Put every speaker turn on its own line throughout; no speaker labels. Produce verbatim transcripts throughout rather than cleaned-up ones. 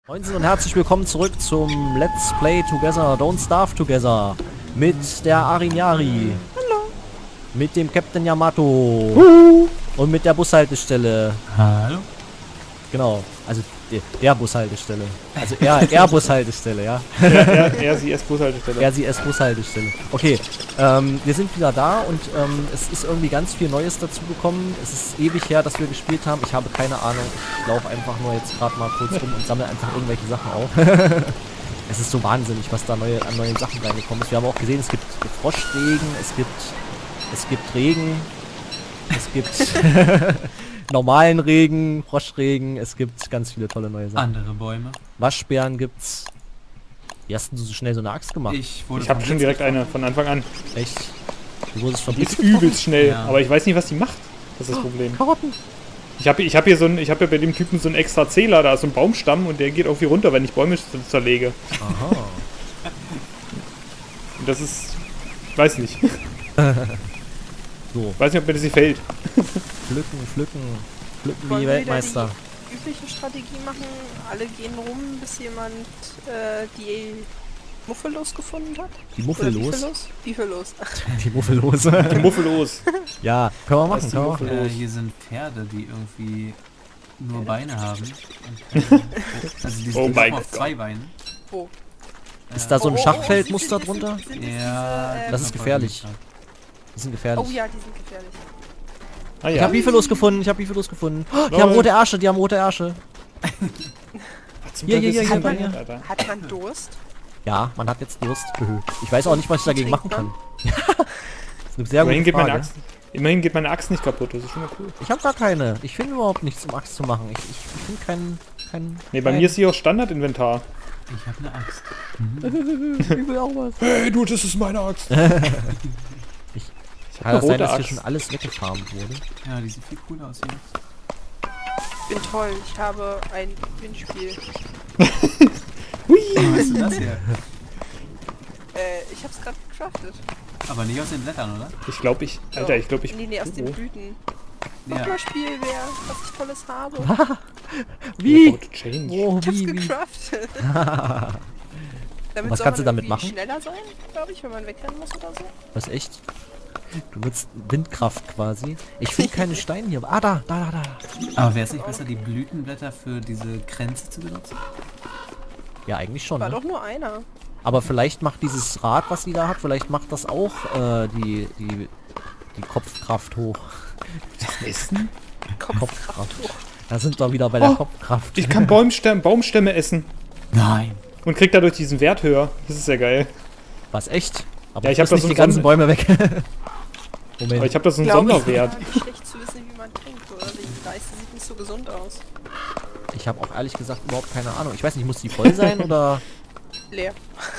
Moinsen und herzlich willkommen zurück zum Let's Play Together, Don't Starve Together mit der Arinyari. Hallo. Mit dem Captain Yamato. Uh. Und mit der Bushaltestelle.
Hallo.
Genau, also der, der Bushaltestelle. Also er, er Bushaltestelle, ja.
Er, er, er, sie, es Bushaltestelle.
Er, sie, es Bushaltestelle. Okay, ähm, wir sind wieder da und ähm, es ist irgendwie ganz viel Neues dazu gekommen. Es ist ewig her, dass wir gespielt haben. Ich habe keine Ahnung. Ich laufe einfach nur jetzt gerade mal kurz rum und sammle einfach irgendwelche Sachen auf. Es ist so wahnsinnig, was da neue, an neuen Sachen reingekommen ist. Wir haben auch gesehen, es gibt Froschregen, es gibt, es gibt Regen, es gibt normalen Regen, Froschregen, es gibt ganz viele tolle neue Sachen.
Andere Bäume.
Waschbären gibt's. Wie hast denn du so schnell so eine Axt gemacht?
Ich wurde
Ich habe schon direkt eine von Anfang an.
Echt? Du wurdest
Die
verblitzt?
ist übelst schnell,
Ja.
aber ich weiß nicht, was die macht. Das ist das Problem.
Karotten.
Ich habe ich hab hier so ein, ich habe ja bei dem Typen so einen extra Zähler, da ist so ein Baumstamm und der geht irgendwie runter, wenn ich Bäume zerlege.
Aha.
Und das ist, weiß nicht.
So,
Weiß nicht, ob mir das gefällt.
pflücken, pflücken, pflücken
Wollen
wie
wir
Weltmeister.
wieder die übliche Strategie machen? Alle gehen rum, bis jemand äh, die Muffe losgefunden hat?
Die Muffel
Oder
los?
Biefe los? Biefe los.
Die Muffel los.
Die Muffel los.
Ja, können wir
Was
machen,
ist die
können wir
Muffel?
machen.
Äh, hier sind Pferde, die irgendwie nur Beine haben. Und keine- also die
Oh
sind
mein
auf
Gott.
zwei Beinen.
Wo?
Ist da so ein
Oh, oh, oh,
Schachfeldmuster
sind- sind-
drunter?
sind- sind-
Ja,
sind-
Das ist gefährlich. Die sind gefährlich.
Oh ja, die sind gefährlich.
Ah
Ich
ja.
habe Biefelos gefunden, ich habe Biefelos gefunden. Oh, die
Lol.
haben rote Ärsche, die haben rote Ärsche.
Was zum
Hier,
Teufel
hier,
ist
hier,
das
hier,
denn,
hier.
Alter?
Hat man Durst?
Ja, man hat jetzt Durst. Ich weiß auch nicht, was ich dagegen machen
Trinkt
kann. Das ist eine sehr
Immerhin
gute
geht, meine
Frage.
Axt, immerhin geht meine Axt nicht kaputt, das ist schon mal cool.
Ich habe gar keine. Ich finde überhaupt nichts, um Axt zu machen. Ich, ich, ich finde keinen... Kein,
Ne, bei
kein-
mir ist hier auch Standardinventar.
Ich habe eine Axt.
Ich will auch was.
Hey, du, das ist meine Axt.
Ich
Ich
Kann
hab
das
eine
sein,
rote
dass hier
Axt.
schon alles weggefarmt wurde?
Ja, die sieht viel cooler aus hier.
Ich bin toll, ich habe ein Windspiel.
Hui.
Oh, was ist denn das hier?
Äh, ich hab's gerade gecraftet.
Aber nicht aus den Blättern, oder?
Ich glaube, ich... Alter, ich glaube, ich...
Nee, nee, aus den
Oh.
Blüten.
Ja.
Guck mal, Spielwehr, was ich Tolles habe.
Wie?
About to change.
Oh,
Ich hab's
wie, wie?
gecraftet. Damit
Was
soll
kannst du
man
damit
irgendwie
machen?
schneller sein, glaube ich, wenn man wegrennen muss oder so.
Was, echt? Du nutzt Windkraft quasi. Ich finde keine Steine hier. Ah, da, da, da, da.
Aber wäre es nicht besser, die Blütenblätter für diese Kränze zu benutzen?
Ja, eigentlich schon.
War
Ne?
doch nur einer.
Aber vielleicht macht dieses Rad, was sie da hat, vielleicht macht das auch äh, die, die, die Kopfkraft hoch.
Essen?
Kopfkraft. Da sind wir wieder bei der
Oh.
Kopfkraft.
Ich kann Baumstämme, Baumstämme essen.
Nein.
Und krieg dadurch diesen Wert höher. Das ist ja geil.
Was, echt? Aber
Ja, ich hab
friss
da
nicht
so
die ganzen
einen
Bäume weg. Moment.
Aber ich habe da so einen
Glaube ich,
Sonderwert.
ist gar nicht schlecht zu wissen, wie man trinkt, oder? Die Leiste sieht nicht so gesund aus.
Ich habe auch ehrlich gesagt überhaupt keine Ahnung. Ich weiß nicht, muss die voll sein oder...
Leer.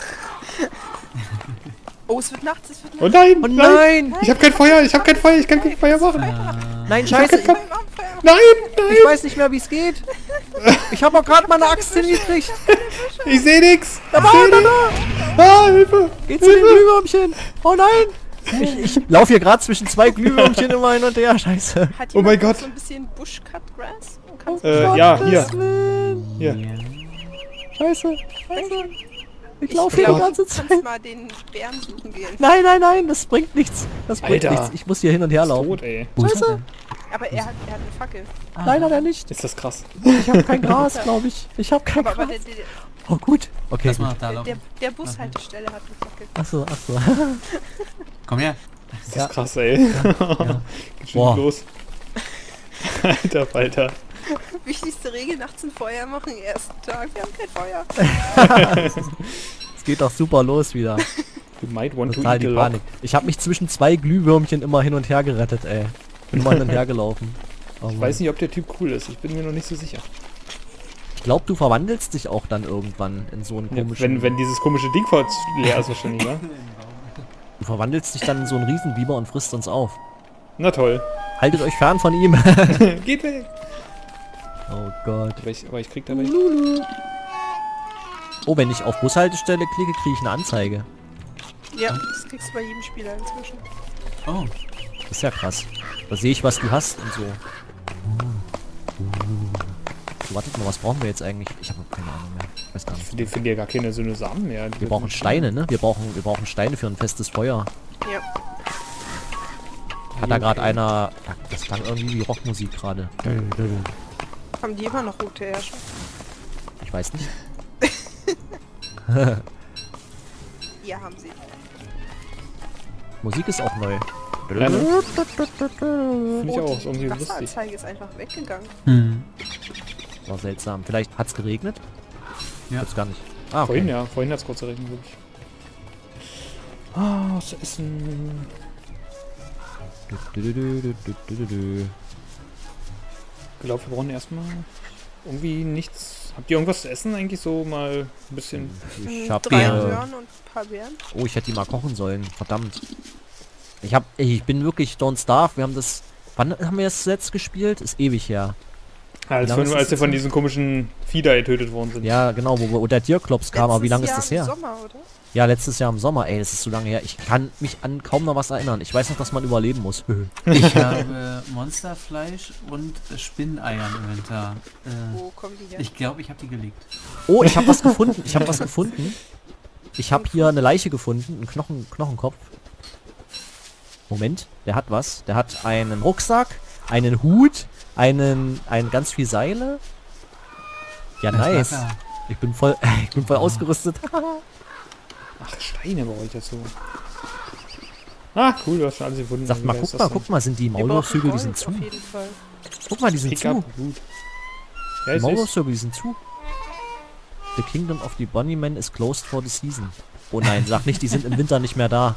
Oh, es wird nachts, es wird
Oh
nachts.
nein,
Oh
nein!
nein!
Ich habe kein Feuer, ich habe kein Feuer, ich kann kein Feuer machen.
Nein, scheiße!
kein-
Beim Abfeuer.
Nein,
Ich
nein!
weiß nicht mehr, wie es geht. Ich habe auch gerade meine Axt hingekriegt.
Ich sehe nix!
Da,
Ich
da,
seh
da,
nix!
da.
Ah, Hilfe!
Geh zu den Glühwürmchen. Oh nein. Ich, ich laufe hier gerade zwischen zwei Glühwürmchen immer hin und her. Scheiße.
Hat
Oh mein
jemand noch
Gott.
so ein bisschen Bush-Cut-Grass? Und kann's
Äh, ja, hier.
Gottes Willen.
Hier.
Scheiße. Scheiße. Ich
Ich
laufe hier
glaub,
die ganze
du kannst
Zeit.
mal den Bären suchen gehen.
Nein, nein, nein. Das bringt nichts. Das bringt
Alter.
nichts. Ich muss hier hin und her laufen.
Tot, ey.
Wo ist er
Scheiße.
denn?
Aber er hat, er hat eine Fackel.
Nein, hat er nicht.
Ist das krass.
Ich habe kein Gras, glaube ich. Ich habe kein
Aber, aber
Gras.
der, der,
Oh, gut. Okay,
Lass
gut.
mal nach da
der,
laufen.
der, der Bushaltestelle hat eine Fackel.
Achso, achso.
Komm her.
Das
Ja.
ist krass, ey. Geht schon
Boah.
los. Alter, Alter.
Wichtigste Regel, nachts ein Feuer machen, ersten Tag. Wir haben kein Feuer.
Es geht doch super los wieder.
You might want to
Total
eat
die
a lot.
Panik. Ich habe mich zwischen zwei Glühwürmchen immer hin und her gerettet, ey. Bin immer hin und her gelaufen. Oh,
Ich
Mann.
weiß nicht, ob der Typ cool ist. Ich bin mir noch nicht so sicher.
Ich glaube, du verwandelst dich auch dann irgendwann in so einen
Ja,
komischen...
wenn, wenn dieses komische Ding vor leer ist wahrscheinlich, wa?
Du verwandelst dich dann in so einen Riesenbiber und frisst uns auf.
Na toll.
Haltet euch fern von ihm.
Geht weg!
Oh Gott.
Aber ich, aber ich krieg dabei...
Oh, wenn ich auf Bushaltestelle klicke, kriege ich eine Anzeige.
Ja, das kriegst du bei jedem Spieler inzwischen.
Oh.
Das ist ja krass. Da sehe ich, was du hast und so. Du wartet mal, was brauchen wir jetzt eigentlich? Ich habe keine Ahnung mehr. Ich weiß gar
Ich
nicht.
finde find ja gar keine so eine Samen mehr.
Wir brauchen Steine, ne? Wir brauchen, wir brauchen Steine für ein festes Feuer.
Ja.
Hat da gerade einer... Das klang irgendwie wie Rockmusik gerade.
Haben die immer noch rote Ärsche?
Ich weiß nicht.
Ja, haben sie.
Musik ist auch neu.
Ja, ne? Finde ich
Oh,
auch,
die,
ist irgendwie
die
lustig.
Wasseranzeige ist einfach weggegangen.
Hm.
War seltsam. Vielleicht hat's geregnet?
Ja.
Gibt's gar nicht. Ah,
Vorhin,
okay.
ja. Vorhin hat es kurz geregnet, wirklich. Ah, was zu essen.
Du, du, du, du, du, du, du.
Ich glaube, wir brauchen erstmal irgendwie nichts. Habt ihr irgendwas zu essen eigentlich so mal ein bisschen?
Ich
Hm,
hab
Drei
hier...
Möhren und ein paar Beeren.
Oh, ich hätte die mal kochen sollen. Verdammt. Ich hab... Ich bin wirklich Don't Starve. Wir haben das... Wann haben wir das zuletzt gespielt? Ist ewig her.
Als,
lange
von,
ist
als
das
wir von
jetzt?
diesen komischen Vieh da getötet worden sind.
Ja, genau, wo, wo der Tierklops kam. Aber wie lange ist das
Letztes
her?
Jahr im Sommer, oder?
Ja, letztes Jahr im Sommer. Ey, das ist so lange her. Ich kann mich an kaum noch was erinnern. Ich weiß noch, dass man überleben muss.
Ich habe Monsterfleisch und Spinneier im Inventar. Äh,
Wo kommen die her?
ich glaube, ich habe die gelegt.
Oh, ich habe was gefunden. Ich habe was gefunden. Ich habe hier eine Leiche gefunden. Einen Knochen, Knochenkopf. Moment, der hat was. Der hat einen Rucksack, einen Hut, einen, einen ganz viel Seile. Ja,
Das
nice.
war da.
Ich bin voll, ich bin voll ausgerüstet.
Ach, Steine brauche ich dazu. Ah, cool, du hast schon alles gefunden.
Sag
Wie
mal,
geil ist
guck
das
mal,
denn?
guck mal, sind die
Wir brauchen
Maulwurfshügel, die
Gold
sind zu.
auf jeden Fall.
Guck mal, die sind
Pickup,
zu.
gut. Ja,
Die
ich seh's.
Maulwurfshügel, die sind zu. The Kingdom of the Bunnymen is closed for the season. Oh nein, sag nicht, die sind im Winter nicht mehr da.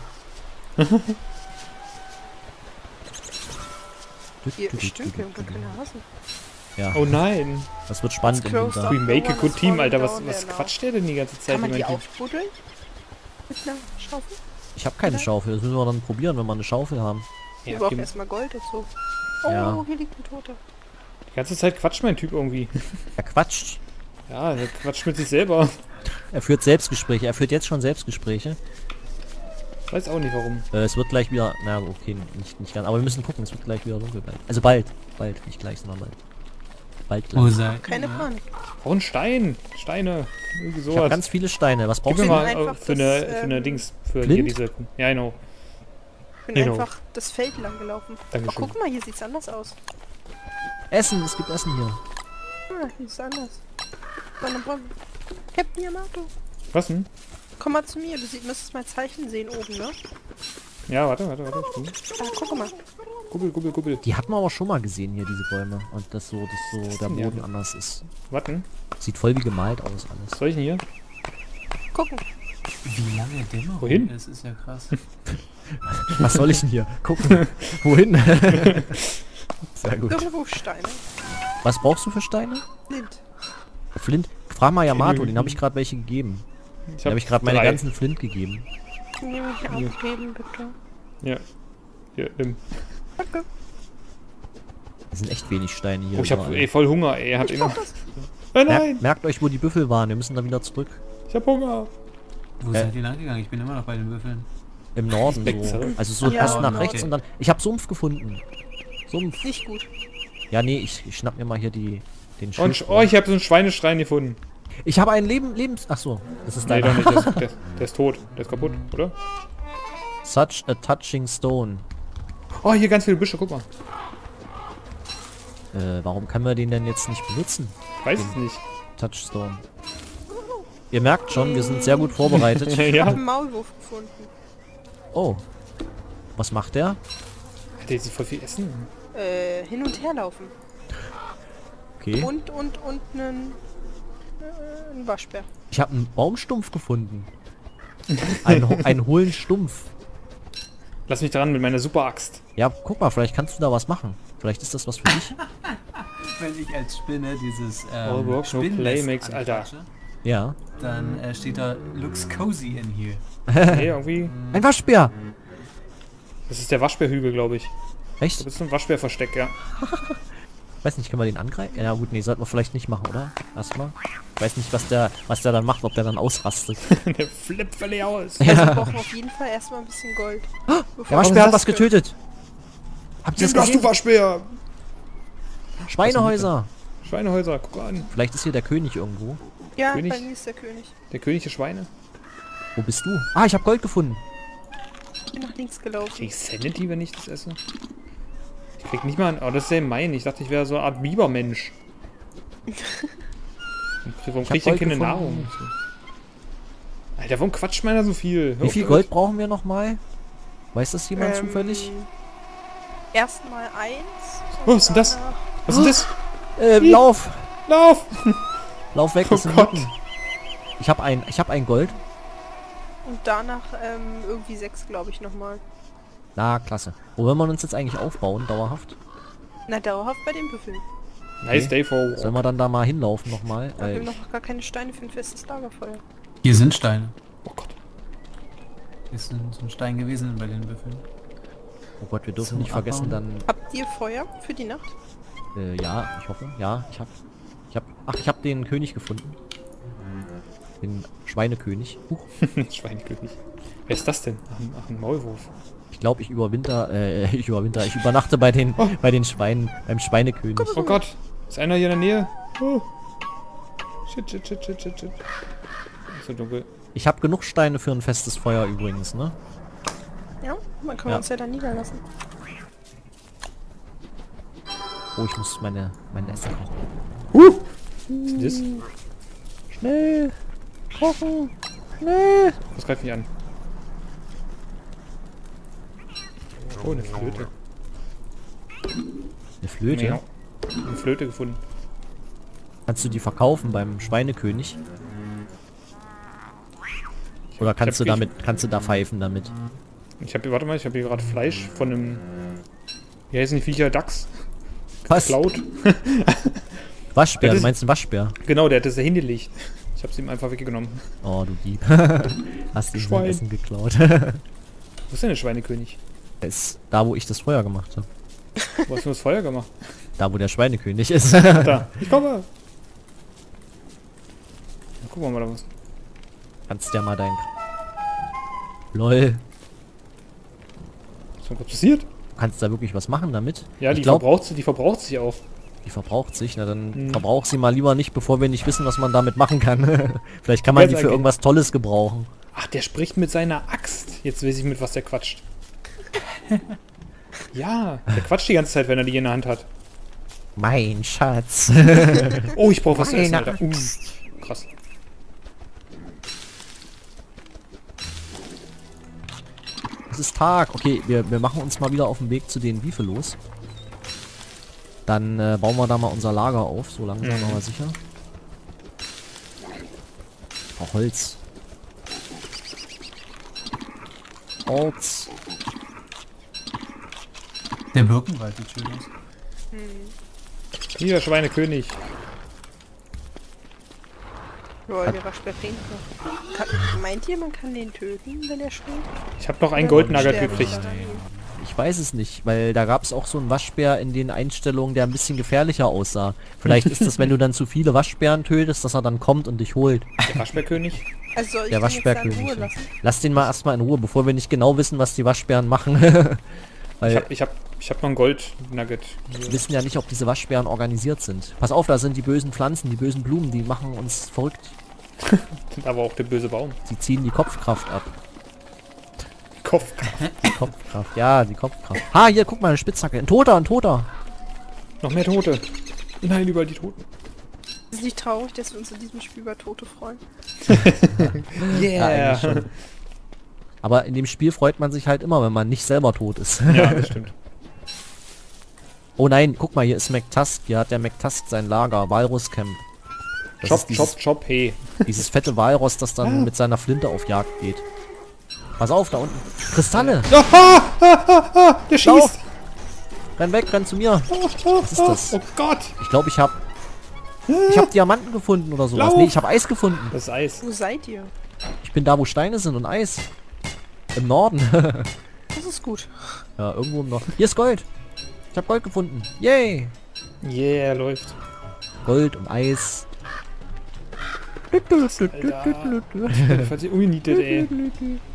Hier, stimmt, wir haben gar keine Hasen.
Ja,
Oh nein.
das wird spannend im
Closed
Winter.
up.
We make a
one
good
is
team,
falling
Alter. Was,
down
was
there now.
quatscht der denn die ganze Zeit?
Kann man die
jemand
aufbuddeln? Mit einer Schaufel?
Ich habe keine Schaufel, das müssen wir dann probieren, wenn wir eine Schaufel haben.
Wir
Ja,
brauchen
die,
erstmal Gold dazu. Oh,
Ja.
hier liegt ein Toter.
die ganze Zeit quatscht mein Typ irgendwie.
Er quatscht.
Ja, der quatscht mit sich selber.
Er führt Selbstgespräche. Er führt jetzt schon Selbstgespräche.
Weiß auch nicht warum.
Äh, es wird gleich wieder... Na, okay, nicht, nicht ganz. Aber wir müssen gucken, es wird gleich wieder dunkel bleiben. Also bald. Bald, nicht gleich, sondern bald. Bald
Wo
gleich.
seid
Keine
ihr?
Panik.
Auch ein Stein. Steine. Irgendwie
Ich habe
sowas.
ganz viele Steine. Was
Gib
brauchst
mir
du?
mal
einfach
äh, für,
das,
eine, für eine
ähm,
Dings. Für hier
Flint?
diese. Ja, genau.
Ich bin
Genau.
einfach das Feld lang gelaufen. Oh,
Dankeschön.
guck mal, hier sieht's anders aus.
Essen, es gibt Essen hier.
Ah, hier ist anders. Dann brauchen Captain Yamato.
Was denn?
Komm mal zu mir, du sie- müsstest mein Zeichen sehen oben, ne?
Ja, warte, warte, warte. Hm.
Ah, guck mal.
Gubbel, gubbel, gubbel.
Die hatten wir aber schon mal gesehen hier, diese Bäume. Und das so, dass so der
denn ja?
Boden anders ist.
Warten.
Sieht voll wie gemalt aus alles.
Was soll ich denn hier?
Gucken.
Wie lange Dämmerung
Wohin?
ist, ist ja krass.
Was soll ich denn hier? Gucken. Wohin? Sehr gut.
Irgendwo Steine.
Was brauchst du für Steine?
Flint.
Flint? Frag mal Yamato, den habe ich gerade welche gegeben.
Ich
Den habe ich gerade meine
drei.
ganzen Flint gegeben.
Nehme ich aufheben, bitte.
Ja. Hier, nimm.
Danke.
Es sind echt wenig Steine hier.
Oh, ich hab
überall.
ey, voll Hunger, ey. Habt ihr noch. Oh
Merkt,
nein!
merkt euch, wo die Büffel waren. Wir müssen da wieder zurück.
Ich hab Hunger.
Wo
Äh.
seid ihr lang gegangen? Ich bin immer noch bei den Würfeln.
Im Norden
Weg
so.
zurück.
Also so
Ja,
erst nach
okay.
rechts und dann... Ich habe Sumpf gefunden. Sumpf.
Nicht gut.
Ja, nee, ich, ich schnapp mir mal hier die, den
Und,
Schild.
oh, ich hab so einen Schweineschrein gefunden.
Ich habe einen Leben... Lebens... Ach so. Das ist
Nee,
dein...
doch nicht. Der ist, der, der ist tot. Der ist kaputt, oder?
Such a touching stone.
Oh, hier ganz viele Büsche, guck mal.
Äh, warum können wir den denn jetzt nicht benutzen?
Ich weiß es nicht.
Touchstone. Ihr merkt schon, wir sind sehr gut vorbereitet.
Ich habe
ja.
einen Maulwurf gefunden.
Oh. Was macht der?
Hat der jetzt voll viel Essen?
Äh, hin und her laufen.
Okay.
Und, und, und einen, äh, einen Waschbär.
Ich habe einen Baumstumpf gefunden. Einen, ho- einen hohlen Stumpf.
Lass mich dran mit meiner Superaxt.
Ja, guck mal, vielleicht kannst du da was machen. Vielleicht ist das was für dich.
Wenn ich als Spinne dieses
All
ähm,
work, no
Spinnennest
play makes- Alter.
anquatsche,
Ja.
dann äh, steht da looks cozy in here.
Nee, irgendwie.
Ein Waschbär!
Das ist der Waschbärhügel, glaube ich.
Echt?
Das ist ein Waschbärversteck, ja.
Weiß nicht, können wir den angreifen? Ja gut, nee, sollten wir vielleicht nicht machen, oder? Erstmal. Ich weiß nicht, was der, was der dann macht, ob der dann ausrastet.
der flippt völlig aus.
Also wir brauchen auf jeden Fall erstmal ein bisschen Gold.
Der
Bevor
Waschbär
wir
hat was
das können.
getötet. Habt ihr das
Nimm das, du
gesehen?
Waschbär!
Schweinehäuser.
Schweinehäuser, guck an.
Vielleicht ist hier der König irgendwo.
Ja,
König?
bei mir ist der König.
Der König der Schweine.
Wo bist du? Ah, ich habe Gold gefunden.
Ich bin nach links gelaufen.
Krieg ich Sanity, wenn ich das esse? Ich krieg nicht mal ein... Oh, das ist ja mein. Ich dachte, ich wäre so eine Art Bibermensch. Warum
Ich
krieg ich
hab
denn keine
Gold
Nahrung? Alter, warum quatscht meiner so viel? Hör
Wie
auf
viel
damit.
Gold brauchen wir nochmal? Weiß das jemand
Ähm,
zufällig?
Erstmal eins.
Oh, was ist denn das?
danach-
Was ist das?
Äh, lauf!
Lauf!
Lauf weg,
Oh
das sind
Gott.
Mücken. Ich habe ein, ich hab ein Gold.
Und danach ähm, irgendwie sechs, glaube ich, nochmal.
Na, klasse. Wo will man uns jetzt eigentlich aufbauen, dauerhaft?
Na, dauerhaft bei den Büffeln.
Nice day for
Sollen wir dann da mal hinlaufen nochmal?
Da haben wir
Äh,
noch gar keine Steine für ein festes Lagerfeuer.
Hier sind Steine.
Oh Gott.
Hier ist ein, so ein Stein gewesen bei den Büffeln.
oh Gott, wir dürfen
Zum
nicht vergessen, dann...
Habt ihr Feuer für die Nacht?
Äh, ja, ich hoffe. Ja, ich hab... Ich hab... Ach, ich hab den König gefunden. Den Schweinekönig. Huch.
Schweinekönig. Wer ist das denn? Ach, ein- ach ein Maulwurf.
Ich glaube, ich überwinter... Äh, ich überwinter... Ich übernachte bei den...
Oh.
bei den Schweinen... beim Schweinekönig.
Oh Gott. Ist einer hier in der Nähe? Oh. Shit, shit, shit, shit, shit, shit. Ist so dunkel.
Ich habe genug Steine für ein festes Feuer übrigens, ne?
Ja, man kann
Ja.
uns ja dann niederlassen.
Oh, ich muss meine... mein Essen kochen.
Uh. Was ist denn
Schnell! Kochen! Schnell!
das? Was greift mich an? Oh, eine Flöte.
Eine Flöte?
Miau. Eine Flöte gefunden.
Kannst du die verkaufen beim Schweinekönig? Oder kannst
hab-
du damit... kannst du da pfeifen damit?
Ich habe, warte mal, ich habe hier gerade Fleisch von einem, wie heißen die Viecher, Dachs,
Was?
klaut.
Waschbär,
Das
du
ist-
meinst einen Waschbär?
Genau, der hat das da hingelegt. Ich habe es ihm einfach weggenommen.
Oh, du Dieb. Hast ihm sein
Schwein.
Essen geklaut.
Wo ist denn der Schweinekönig?
Er ist da, wo ich das Feuer gemacht habe.
Wo hast du das Feuer gemacht?
Da, wo der Schweinekönig ist.
Da, ich komme. Dann gucken wir mal da was.
Kannst ja mal dein... Lol.
Was ist passiert?
Du kannst da wirklich was machen damit?
Ja,
ich
die
glaub,
verbraucht sie, die verbraucht sich auch.
die verbraucht sich. Na, dann
Hm.
verbrauch sie mal lieber nicht, bevor wir nicht wissen, was man damit machen kann. Vielleicht kann man
Ganz
die für
eigentlich.
irgendwas Tolles gebrauchen.
Ach, der spricht mit seiner Axt. Jetzt weiß ich, mit was der quatscht. Ja, der quatscht die ganze Zeit, wenn er die in der Hand hat.
Mein Schatz.
Oh, ich brauche was zu essen,
Meine
Alter. Uh, krass.
Es ist Tag. Okay, wir, wir machen uns mal wieder auf den Weg zu den Biefelos. Dann äh, bauen wir da mal unser Lager auf, so langsam
Mhm.
aber sicher. Oh, Holz. Holz.
Der Birkenwald sieht schön aus.
Hier, Schweinekönig.
Ja, der Waschbär fehlt noch. Kann, meint ihr, man kann den töten, wenn er schwingt?
Ich habe noch einen
Oder
Goldnugget
sterben
gekriegt.
daran?
Ich weiß es nicht, weil da gab es auch so einen Waschbär in den Einstellungen, der ein bisschen gefährlicher aussah. Vielleicht ist das, wenn du dann zu viele Waschbären tötest, dass er dann kommt und dich holt.
Der Waschbärkönig.
Also soll ich
Der
den jetzt da in
Waschbärkönig.
Ruhe
ja.
lassen?
Lass den mal erstmal in Ruhe, bevor wir nicht genau wissen, was die Waschbären machen.
Ich
Weil
habe ich hab, ich hab noch einen Goldnugget.
wir wissen ja nicht, ob diese Waschbären organisiert sind. Pass auf, da sind die bösen Pflanzen, die bösen Blumen, die machen uns verrückt.
Sind aber auch der böse Baum.
Sie ziehen die Kopfkraft ab.
Kopf.
Die Kopfkraft, ja, die Kopfkraft. Ha, hier, guck mal, eine Spitzhacke. Ein Toter, ein Toter.
Noch mehr Tote. Nein, überall die Toten.
Ist es nicht traurig, dass wir uns in diesem Spiel über Tote freuen?
Ja, eigentlich schon. Aber in dem Spiel freut man sich halt immer, wenn man nicht selber tot ist.
Ja, das stimmt.
Oh nein, guck mal, hier ist McTusk. Hier hat der McTusk sein Lager, Walrus-Camp. Das
Chop,
ist dieses,
chop, chop, hey.
dieses fette Walross, das dann
Ah.
mit seiner Flinte auf Jagd geht. Pass auf, da unten. Kristalle!
Der schießt.
Lauf! Renn weg, renn zu mir.
Was
ist das?
Oh Gott.
Ich glaube, ich habe ich hab Diamanten gefunden oder sowas.
Lauf!
Nee, ich habe Eis gefunden.
Das ist Eis.
Wo seid ihr?
Ich bin da, wo Steine sind und Eis. Im Norden.
Das ist gut.
Ja, irgendwo im Norden. Hier ist Gold. Ich habe Gold gefunden. Yay!
Yeah, läuft.
Gold und Eis.
Alter. Falls ihr umgenietet, ey.